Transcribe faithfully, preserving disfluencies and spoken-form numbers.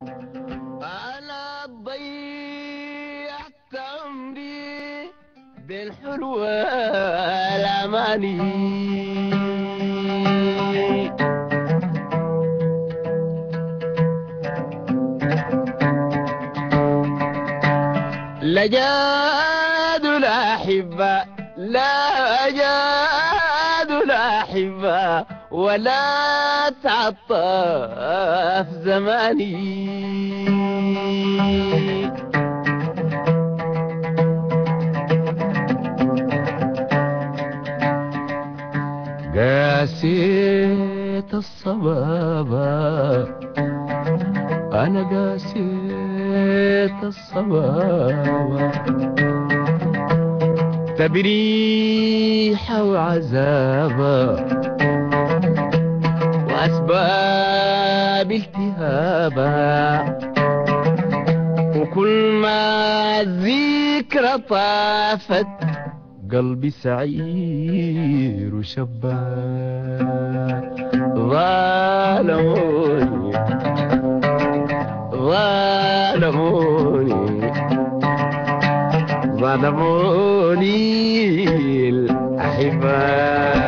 أنا ضيعت عمري بين حلوة الأماني. لا جاد ولا أحبة، لا جاد ولا أحبة، ولا تعطف زماني. قاسيت الصبابة، أنا قاسيت الصبابة، تبريحة وعذابة وأسباب التهابها، وكل ما الذكرى طافت قلبي سعير وشباب. ظالموني ظالموني ظلموني الأحباب.